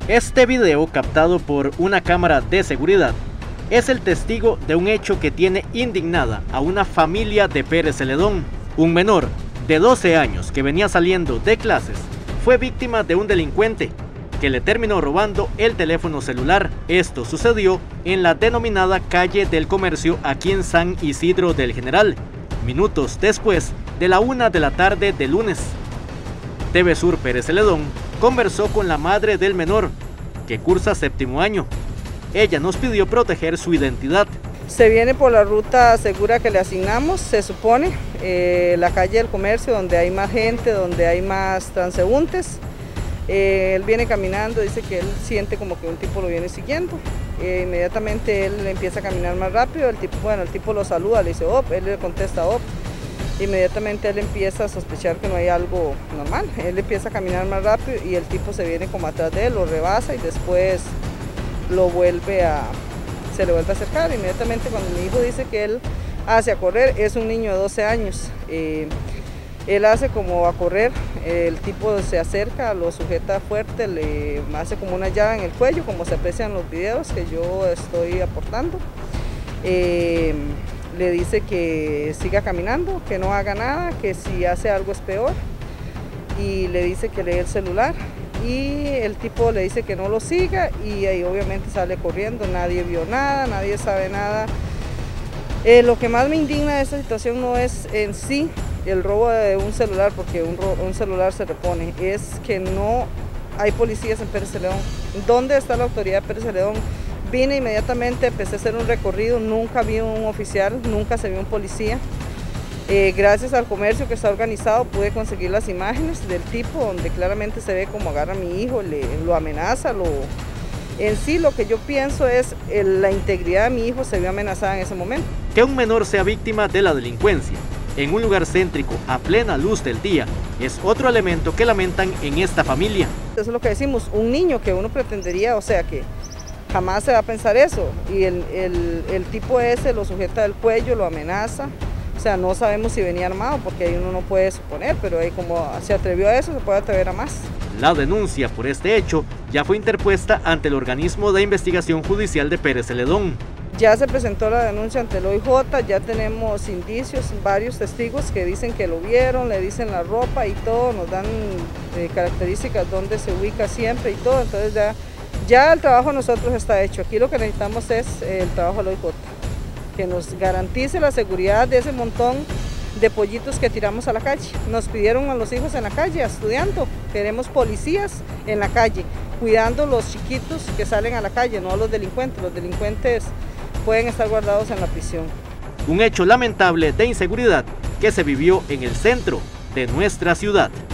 Este video, captado por una cámara de seguridad, es el testigo de un hecho que tiene indignada a una familia de Pérez Celedón. Un menor de 12 años que venía saliendo de clases fue víctima de un delincuente que le terminó robando el teléfono celular. Esto sucedió en la denominada calle del Comercio, aquí en San Isidro del General, minutos después de la 1 de la tarde del lunes. TV Sur Pérez Celedón conversó con la madre del menor, que cursa séptimo año. Ella nos pidió proteger su identidad. Se viene por la ruta segura que le asignamos, se supone, la calle del Comercio, donde hay más gente, donde hay más transeúntes. Él viene caminando, dice que él siente como que un tipo lo viene siguiendo. Inmediatamente él empieza a caminar más rápido, el tipo lo saluda, le dice "op", él le contesta "op". Inmediatamente él empieza a sospechar que no hay algo normal, él empieza a caminar más rápido y el tipo se viene como atrás de él, lo rebasa y después se le vuelve a acercar. Inmediatamente cuando mi hijo dice que él hace a correr, es un niño de 12 años, él hace como a correr, el tipo se acerca, lo sujeta fuerte, le hace como una llave en el cuello, como se aprecia en los videos que yo estoy aportando. Le dice que siga caminando, que no haga nada, que si hace algo es peor, y le dice que lee el celular, y el tipo le dice que no lo siga, y ahí obviamente sale corriendo. Nadie vio nada, nadie sabe nada. Lo que más me indigna de esta situación no es en sí el robo de un celular, porque un celular se repone, es que no hay policías en Pérez Celedón. ¿Dónde está la autoridad de Pérez Celedón? Vine inmediatamente, empecé a hacer un recorrido, nunca vi un oficial, nunca se vio un policía. Gracias al comercio que está organizado pude conseguir las imágenes del tipo donde claramente se ve como agarra a mi hijo, lo amenaza. En sí lo que yo pienso es la integridad de mi hijo se vio amenazada en ese momento. Que un menor sea víctima de la delincuencia en un lugar céntrico a plena luz del día es otro elemento que lamentan en esta familia. Eso es lo que decimos, un niño que uno pretendería, o sea que jamás se va a pensar eso, y el tipo ese lo sujeta del cuello, lo amenaza, o sea, no sabemos si venía armado, porque ahí uno no puede suponer, pero ahí como se atrevió a eso, se puede atrever a más. La denuncia por este hecho ya fue interpuesta ante el organismo de investigación judicial de Pérez Celedón. Ya se presentó la denuncia ante el OIJ, ya tenemos indicios, varios testigos que dicen que lo vieron, le dicen la ropa y todo, nos dan características donde se ubica siempre y todo, entonces ya el trabajo de nosotros está hecho. Aquí lo que necesitamos es el trabajo del OIJ, que nos garantice la seguridad de ese montón de pollitos que tiramos a la calle. Nos pidieron a los hijos en la calle, estudiando. Queremos policías en la calle, cuidando los chiquitos que salen a la calle, no a los delincuentes. Los delincuentes pueden estar guardados en la prisión. Un hecho lamentable de inseguridad que se vivió en el centro de nuestra ciudad.